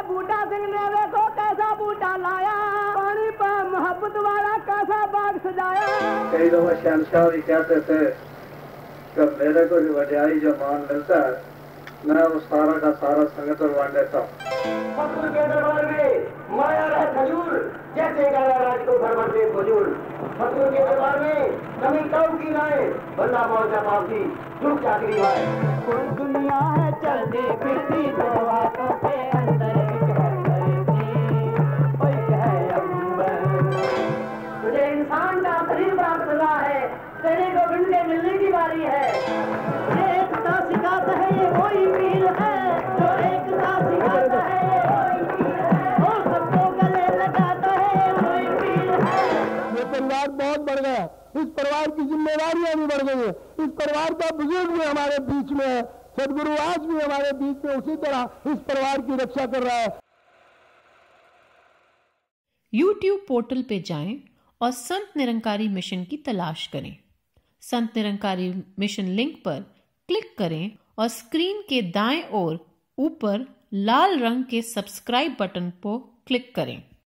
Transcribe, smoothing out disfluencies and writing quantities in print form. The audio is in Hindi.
बूटा सिंह ने देखो कैसा बूटा लाया, पानी पर मोहब्बत वाला कैसा बाग सजाया। कई दफा शहनशाह भी कहते थे कि मेरे को जो वडियाई जो मान मिलता है मैं वो सारा का सारा संगत और बांट देता हूँ। फक्र के दरबार में माया रह खजूर, जैसे गाया राज को भरभर से बुजुर्ग। फक्र के दरबार में कमी काऊ की नाए, बंदा मौजा पापी झूठ चाकरी है। कोई दुनिया है चलती फिरती दो हाथों के अंदर तुझे इंसान का शरीर प्राप्त हुआ है, तेरे गोविंद के मिलने की बारी है। एकता सिखाता है ये कोई पीर है, जो एकता सिखाता है ये कोई पीर है, और सबको गले लगाता है ये कोई पीर है। ये परिवार बहुत बढ़ गया, इस परिवार की जिम्मेदारियां भी बढ़ गई है, इस परिवार का बुजुर्ग भी हमारे बीच में है, सदगुरु आज भी हमारे बीच में उसी तरह इस परिवार की रक्षा कर रहा है। YouTube पोर्टल पे जाएं और संत निरंकारी मिशन की तलाश करें। संत निरंकारी मिशन लिंक पर क्लिक करें और स्क्रीन के दाएं ओर ऊपर लाल रंग के सब्सक्राइब बटन को क्लिक करें।